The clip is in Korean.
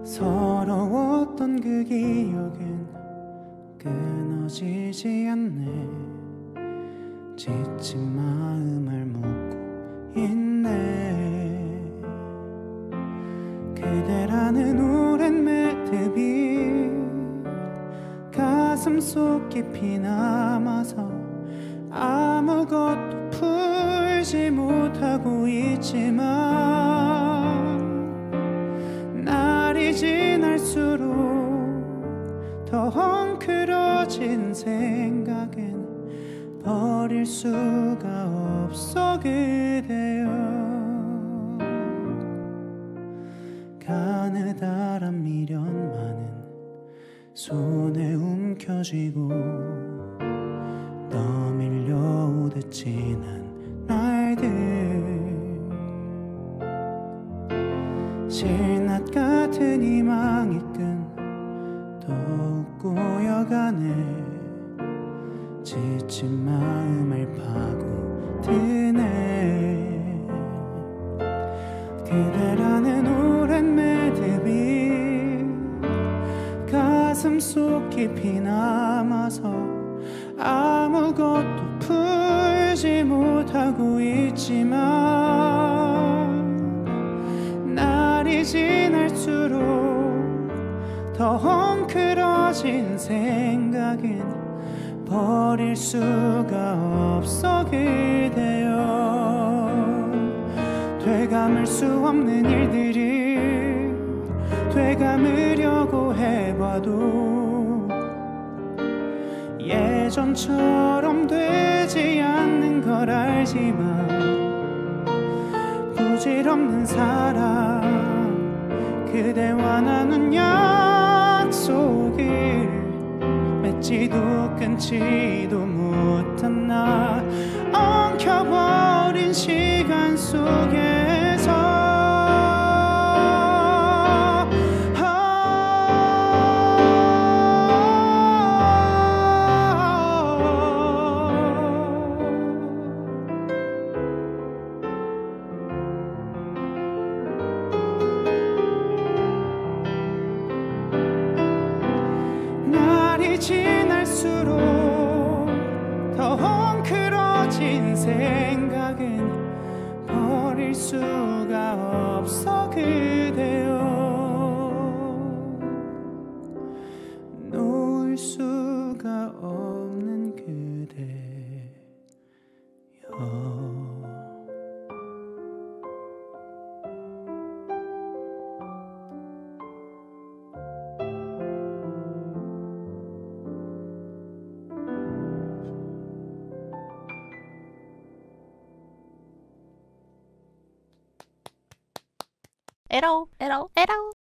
서러웠던 그 기억은 끊어지지 않네. 지친 마음을 묻고 있네. 그대라는 오랜 매듭이 가슴속 깊이 남아서 아무것도 풀지 못하고 있지만 날이 지날수록 더 헝클어진 생각엔 버릴 수가 없어 그대여. 가느다란 미련만은 손에 움켜쥐고 떠밀려 오듯 지난 날들. 실낱 같은 희망이 끈 더욱 꼬여가네. 지친 마음을 파고드네. 그대라는 오랜 매듭이 가슴속 깊이 남아서 아무것도 풀지 못하고 있지만 날이 지날수록 더 헝클어진 생각은 버릴 수가 없어 그대여. 되감을 수 없는 일들이 되감으려고 해봐도 예전처럼 되지 않는 걸 알지만 부질없는 사랑 그대와 나눈 약속을 맺지도 끊지도 못한 나 엉켜버린 시간 속에서 지날수록 더 헝클어진 생각은 버릴 수가 없어 그대여. 놓을 수가 없는 그대여. 에러 에러 에러.